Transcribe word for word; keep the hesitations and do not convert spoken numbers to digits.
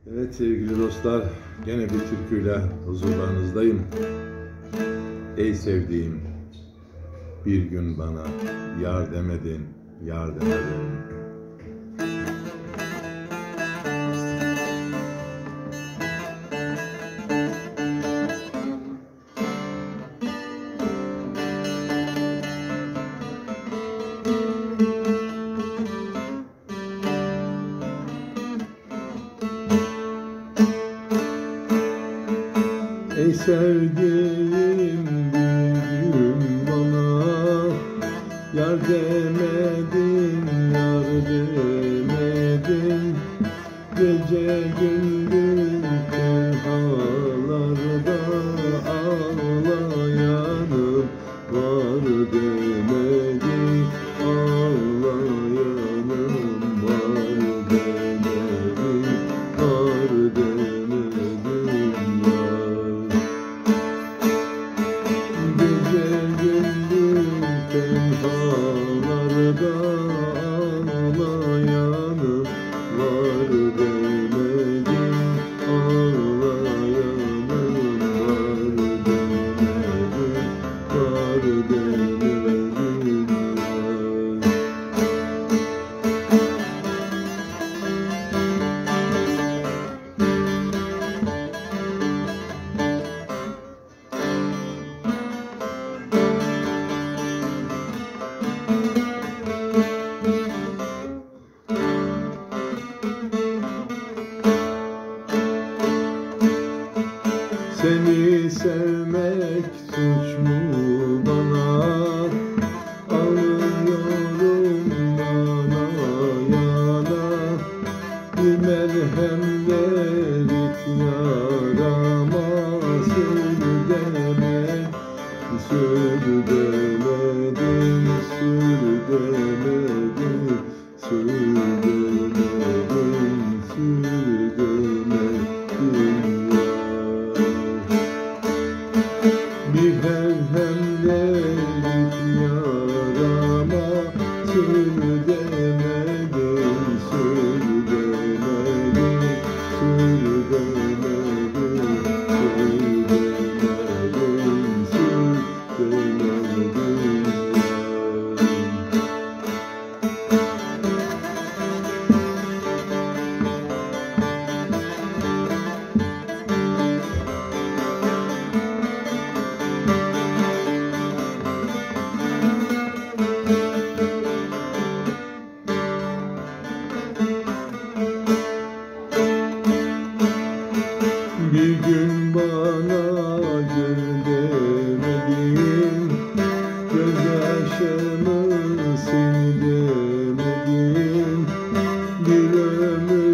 Evet sevgili dostlar, gene bir türküyle huzurlarınızdayım. Ey sevdiğim, bir gün bana yar demedin, yar demedin. Ey sevdiğim, bir gün bana yar demedin, yar demedin. Gece gündüz tenhalarda ağlayanım var demedin, ağlayanım var demedin, var demedin yar. Gece gündüz tenhalarda ağlayanım var demedin, ağlayanım var demedin, var demedin yar. Seni sevmek suç mu bana? Ağlıyorum yana yana. Bir merhem verip yarama sür demedin, sür demedin, sür demedin, sür demedin, sür demedin yar. Bir merhem verip yarama sür demedin, sür demedin, sür demedin, sür demedin, sür demedin Bir gün bana gül demedin, gözyaşımı sil demedin. Bir ömür